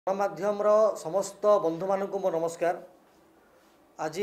गणमाध्यम समस्त बंधु मानक मो नमस्कार। आज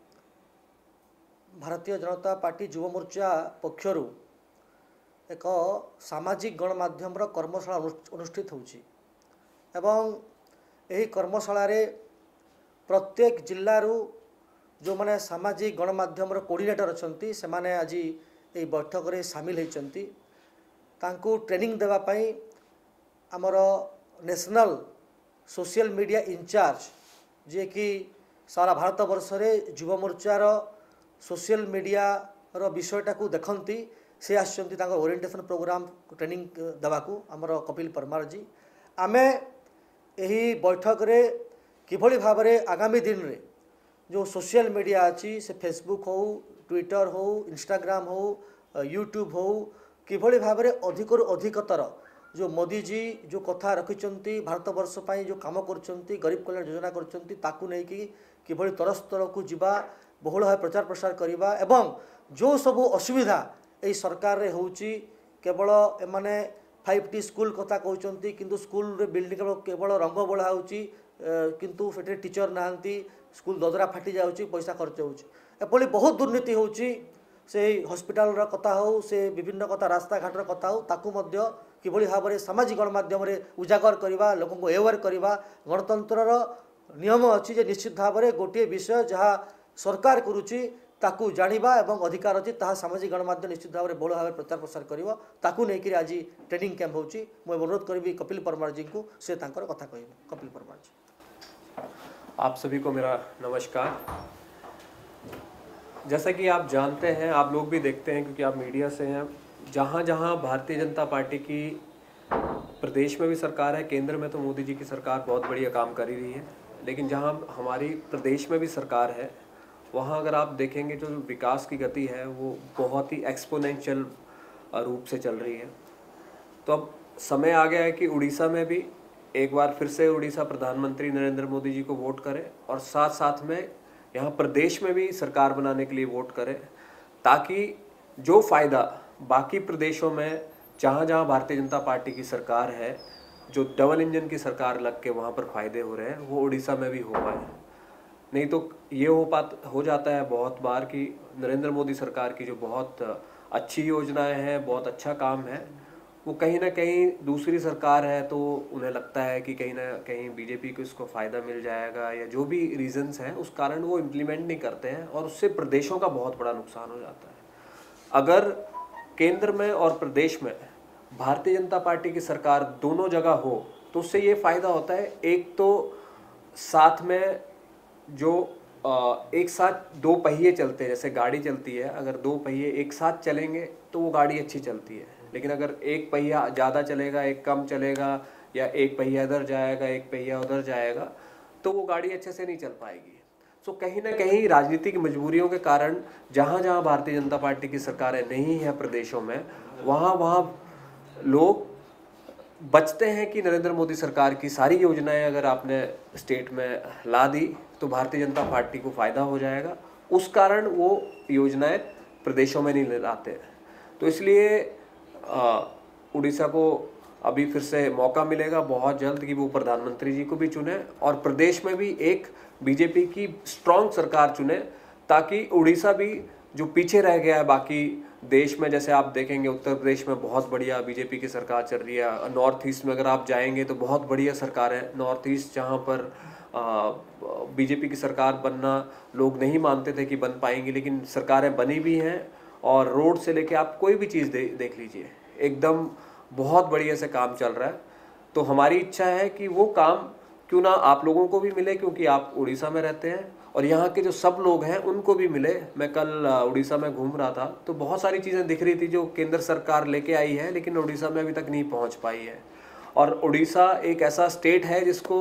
भारतीय जनता पार्टी युव मोर्चा पक्षर एक सामाजिक गणमाध्यम कर्मशाला अनुष्ठित होची एवं यही कर्मशाला रे प्रत्येक जिल्लारू जो माने सामाजिक गणमाध्यम कोऑर्डिनेटर अच्छी से माने आज यही बैठक में सामिल होती ट्रेनिंग देवा पाई आमर नेशनल सोशल मीडिया इंचार्ज जे कि सारा भारत वर्ष रे युव मोर्चार सोशल मीडिया रो विषयटा को देखती से आसचंती ओरिएंटेशन प्रोग्राम ट्रेनिंग देवाकू आमर कपिल परमार जी आमे यही बैठक रे किभली भाव में आगामी दिन रे जो सोशल मीडिया अच्छी से फेसबुक हो ट्विटर हो इंस्टाग्राम हो यूट्यूब हो किभली भाव में अधिकरू अधिकतर जो मोदी जी जो कथा रखिंट भारत वर्ष पर जो कम कर गरीब कल्याण योजना कर तरस्तर को जीवा बहुल भाव प्रचार प्रसार करवा एवं जो सब असुविधा यही सरकार रे होची केवल एमाने 5T स्कूल कथा कहते किंतु स्कूल रे बिल्डिंग केवल रंग बोला होची किंतु फेटे टीचर नहांती स्कूल ददरा फाटी जाउची पैसा खर्च होची एपली बहुत दुर्नीति होची से हॉस्पिटल रा कथा हो से विभिन्न कथा रास्ता घाटर कथा हो ताकू मध्य किभली भाव में सामाजिक गणमाध्यम उजागर करवा लोक को एवेयर करवा गणतंत्र नियम अच्छी जे निश्चित भाव में गोटे विषय जहाँ सरकार करुच्ची ताकू जानिबा एवं अधिकार अच्छी ताहा सामाजिक गणमाध्यम निश्चित भाव में बहुल भाव प्रचार प्रसार करिवो ताकू नहीं आज ट्रेनिंग कैंप होची मैं अनुरोध करी कपिल परमार जी को से तांकर कथा कहबे। कपिल परमार जी, आप सभी को मेरा नमस्कार। जैसा कि आप जानते हैं, आप लोग भी देखते हैं क्योंकि आप मीडिया से हैं, जहाँ जहाँ भारतीय जनता पार्टी की प्रदेश में भी सरकार है, केंद्र में तो मोदी जी की सरकार बहुत बढ़िया काम कर ही रही है, लेकिन जहाँ हमारी प्रदेश में भी सरकार है वहाँ अगर आप देखेंगे जो विकास की गति है वो बहुत ही एक्सपोनेंशियल रूप से चल रही है। तो अब समय आ गया है कि उड़ीसा में भी एक बार फिर से उड़ीसा प्रधानमंत्री नरेंद्र मोदी जी को वोट करें और साथ साथ में यहाँ प्रदेश में भी सरकार बनाने के लिए वोट करें, ताकि जो फ़ायदा बाकी प्रदेशों में जहाँ जहाँ भारतीय जनता पार्टी की सरकार है, जो डबल इंजन की सरकार लग के वहाँ पर फ़ायदे हो रहे हैं, वो उड़ीसा में भी हो पाए। नहीं तो ये हो जाता है बहुत बार कि नरेंद्र मोदी सरकार की जो बहुत अच्छी योजनाएं हैं, बहुत अच्छा काम है, वो कहीं ना कहीं दूसरी सरकार है तो उन्हें लगता है कि कहीं ना कहीं बीजेपी को इसको फ़ायदा मिल जाएगा या जो भी रीजंस हैं उस कारण वो इम्प्लीमेंट नहीं करते हैं और उससे प्रदेशों का बहुत बड़ा नुकसान हो जाता है। अगर केंद्र में और प्रदेश में भारतीय जनता पार्टी की सरकार दोनों जगह हो तो उससे ये फ़ायदा होता है, एक तो साथ में जो एक साथ दो पहिए चलते हैं, जैसे गाड़ी चलती है, अगर दो पहिए एक साथ चलेंगे तो वो गाड़ी अच्छी चलती है, लेकिन अगर एक पहिया ज़्यादा चलेगा एक कम चलेगा या एक पहिया इधर जाएगा एक पहिया उधर जाएगा तो वो गाड़ी अच्छे से नहीं चल पाएगी। सो कहीं ना कहीं राजनीतिक मजबूरियों के कारण जहाँ जहाँ भारतीय जनता पार्टी की सरकारें नहीं हैं प्रदेशों में, वहाँ लोग बचते हैं कि नरेंद्र मोदी सरकार की सारी योजनाएं अगर आपने स्टेट में ला दी तो भारतीय जनता पार्टी को फ़ायदा हो जाएगा, उस कारण वो योजनाएं प्रदेशों में नहीं लाते। तो इसलिए उड़ीसा को अभी फिर से मौका मिलेगा बहुत जल्द कि वो प्रधानमंत्री जी को भी चुने और प्रदेश में भी एक बीजेपी की स्ट्रॉन्ग सरकार चुने, ताकि उड़ीसा भी जो पीछे रह गया है बाकी देश में, जैसे आप देखेंगे उत्तर प्रदेश में बहुत बढ़िया बीजेपी की सरकार चल रही है, नॉर्थ ईस्ट में अगर आप जाएंगे तो बहुत बढ़िया सरकार है, नॉर्थ ईस्ट जहाँ पर बीजेपी की सरकार बनना लोग नहीं मानते थे कि बन पाएंगी, लेकिन सरकारें बनी भी हैं और रोड से लेके आप कोई भी चीज़ देख लीजिए एकदम बहुत बढ़िया से काम चल रहा है। तो हमारी इच्छा है कि वो काम क्यों ना आप लोगों को भी मिले, क्योंकि आप उड़ीसा में रहते हैं और यहाँ के जो सब लोग हैं उनको भी मिले। मैं कल उड़ीसा में घूम रहा था तो बहुत सारी चीज़ें दिख रही थी जो केंद्र सरकार लेके आई है लेकिन उड़ीसा में अभी तक नहीं पहुँच पाई है। और उड़ीसा एक ऐसा स्टेट है जिसको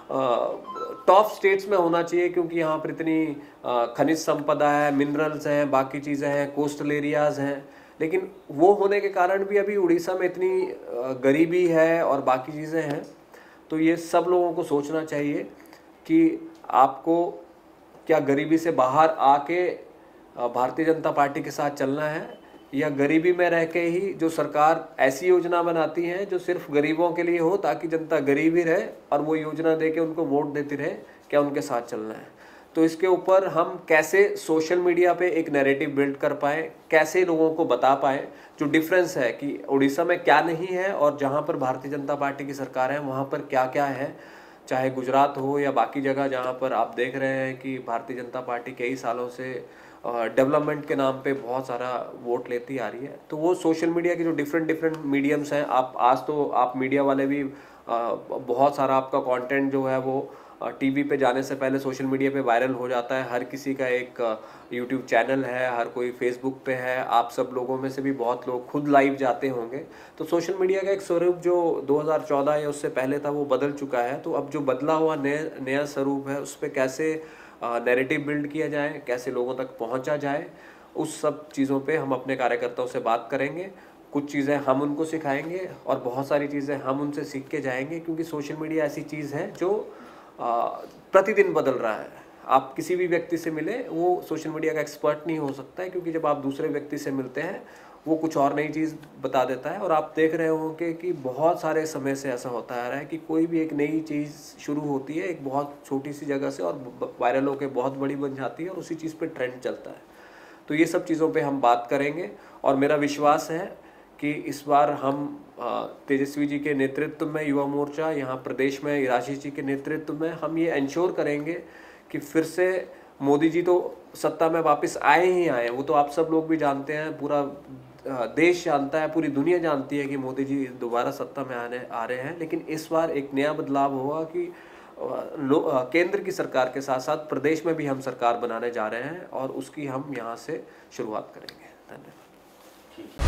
टॉप स्टेट्स में होना चाहिए, क्योंकि यहाँ पर इतनी खनिज संपदा है, मिनरल्स हैं, बाकी चीज़ें हैं, कोस्टल एरियाज़ हैं, लेकिन वो होने के कारण भी अभी उड़ीसा में इतनी गरीबी है और बाकी चीज़ें हैं। तो ये सब लोगों को सोचना चाहिए कि आपको क्या गरीबी से बाहर आके भारतीय जनता पार्टी के साथ चलना है या गरीबी में रह के ही जो सरकार ऐसी योजना बनाती है जो सिर्फ गरीबों के लिए हो ताकि जनता गरीब ही रहे और वो योजना दे के उनको वोट देती रहे, क्या उनके साथ चलना है। तो इसके ऊपर हम कैसे सोशल मीडिया पे एक नैरेटिव बिल्ड कर पाएँ, कैसे लोगों को बता पाएँ जो डिफरेंस है कि उड़ीसा में क्या नहीं है और जहाँ पर भारतीय जनता पार्टी की सरकार है वहाँ पर क्या क्या है, चाहे गुजरात हो या बाकी जगह जहाँ पर आप देख रहे हैं कि भारतीय जनता पार्टी कई सालों से डेवलपमेंट के नाम पे बहुत सारा वोट लेती आ रही है। तो वो सोशल मीडिया के जो डिफरेंट मीडियम्स हैं, आप आज तो आप मीडिया वाले भी बहुत सारा आपका कंटेंट जो है वो टीवी पे जाने से पहले सोशल मीडिया पे वायरल हो जाता है। हर किसी का एक यूट्यूब चैनल है, हर कोई फेसबुक पे है, आप सब लोगों में से भी बहुत लोग खुद लाइव जाते होंगे। तो सोशल मीडिया का एक स्वरूप जो 2014 या उससे पहले था वो बदल चुका है। तो अब जो बदला हुआ नया स्वरूप है उस पर कैसे नैरेटिव बिल्ड किया जाए, कैसे लोगों तक पहुंचा जाए, उस सब चीज़ों पे हम अपने कार्यकर्ताओं से बात करेंगे। कुछ चीज़ें हम उनको सिखाएंगे और बहुत सारी चीज़ें हम उनसे सीख के जाएंगे, क्योंकि सोशल मीडिया ऐसी चीज़ है जो प्रतिदिन बदल रहा है। आप किसी भी व्यक्ति से मिले, वो सोशल मीडिया का एक्सपर्ट नहीं हो सकता है, क्योंकि जब आप दूसरे व्यक्ति से मिलते हैं वो कुछ और नई चीज़ बता देता है। और आप देख रहे होंगे कि बहुत सारे समय से ऐसा होता आ रहा है कि कोई भी एक नई चीज़ शुरू होती है एक बहुत छोटी सी जगह से और वायरल होकर बहुत बड़ी बन जाती है और उसी चीज़ पे ट्रेंड चलता है। तो ये सब चीज़ों पे हम बात करेंगे और मेरा विश्वास है कि इस बार हम तेजस्वी जी के नेतृत्व में युवा मोर्चा यहाँ प्रदेश में, राजेश जी के नेतृत्व में हम ये इंश्योर करेंगे कि फिर से मोदी जी तो सत्ता में वापस आए ही आए। वो तो आप सब लोग भी जानते हैं, पूरा देश जानता है, पूरी दुनिया जानती है कि मोदी जी दोबारा सत्ता में आ रहे हैं। लेकिन इस बार एक नया बदलाव हुआ कि केंद्र की सरकार के साथ साथ प्रदेश में भी हम सरकार बनाने जा रहे हैं और उसकी हम यहाँ से शुरुआत करेंगे। धन्यवाद।